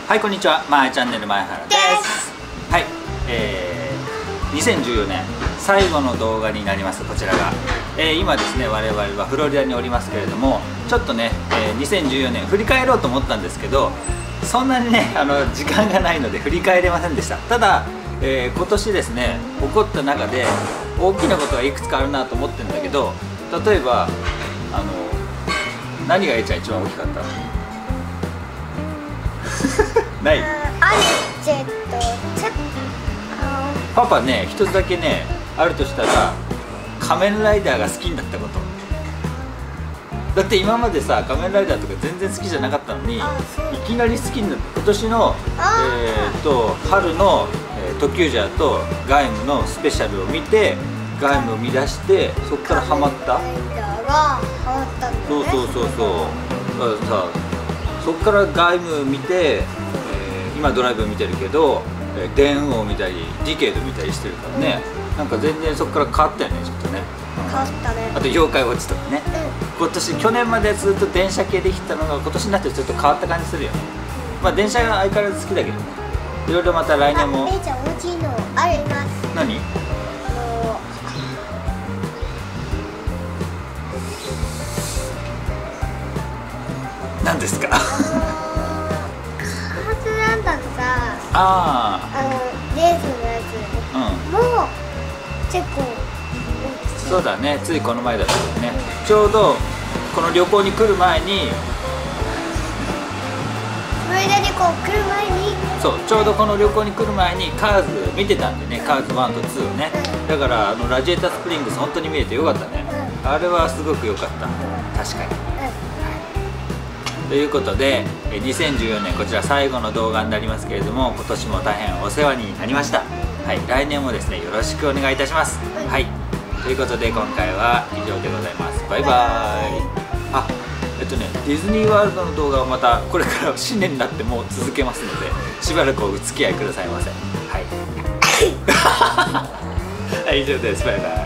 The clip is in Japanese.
はい、こんにちは。まーチャンネル前原です。はい、2014年最後の動画になります。こちらが、今ですね、我々はフロリダにおりますけれども、ちょっとね、2014年振り返ろうと思ったんですけど、そんなにね時間がないので振り返れませんでした。ただ、今年ですね起こった中で大きなことがいくつかあるなと思ってるんだけど、例えば何が一番大きかったない。パパね、一つだけねあるとしたら、仮面ライダーが好きになったこと。だって今までさ、仮面ライダーとか全然好きじゃなかったのに、いきなり好きになって、今年の春の特急ジャーとガイムのスペシャルを見て、ガイムを見出して、そこからハマった。そうだからさ、そこからガイム見て、今ドライブ見てるけど、電王見たりディケード見たりしてるからね、なんか全然そこから変わったよね、ちょっとね。 変わったね。 あと妖怪ウォッチとかね、去年までずっと電車系できたのが今年になってちょっと変わった感じするよね。まあ電車が相変わらず好きだけどね。いろいろまた来年も。 姉ちゃん大きいのあります。 何？何ですか？レースのやつも結構大きい。 そうだね、ついこの前だったけどね、ちょうどこの旅行に来る前に、 フロリダにこう来る前に、 そうちょうどこの旅行に来る前にカーズ見てたんでね、カーズ1と2をね、だからラジエータースプリングス本当に見えてよかったね、あれはすごく良かった、確かに。ということで、2014年こちら最後の動画になりますけれども、今年も大変お世話になりました。はい、来年もですねよろしくお願いいたします。はい、ということで今回は以上でございます。バイバーイ。あ、ディズニーワールドの動画をまたこれから新年になっても続けますので、しばらくお付き合いくださいませ。はい、はい、以上です。バイバイ。